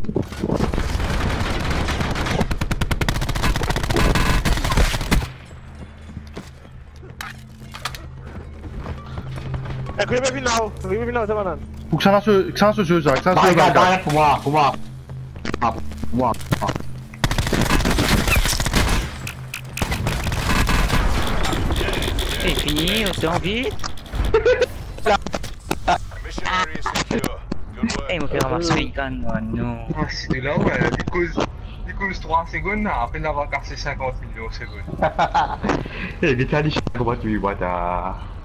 Kuliah final sa kanan. Buksan na sa Suza, buksan na sa Suza. Bakit pumawa. C'est fini, on s'est envie. Il m'a fait ramasser une canne, non. Ah, c'était là, ouais, il cause 3 secondes, après l'avoir cassé 50 millions de secondes. Eh, vite, allez, comment tu y vois, t'as...